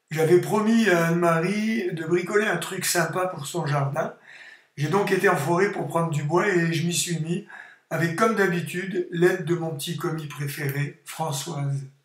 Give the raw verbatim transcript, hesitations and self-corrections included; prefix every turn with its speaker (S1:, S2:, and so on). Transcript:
S1: J'avais promis à Anne-Marie de bricoler un truc sympa pour son jardin. J'ai donc été en forêt pour prendre du bois et je m'y suis mis, avec comme d'habitude l'aide de mon petit commis préféré, Françoise.